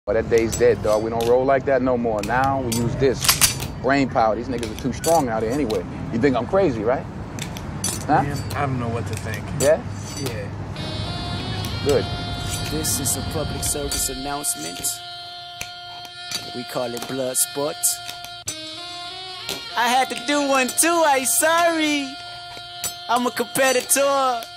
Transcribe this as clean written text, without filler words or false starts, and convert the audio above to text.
But that day's dead, dog. We don't roll like that no more. Now we use this. Brain power. These niggas are too strong out here anyway. You think I'm crazy, right? Huh? Man, I don't know what to think. Yeah? Yeah. Good. This is a public service announcement. We call it blood sports. I had to do one too, I'm sorry. I'm a competitor.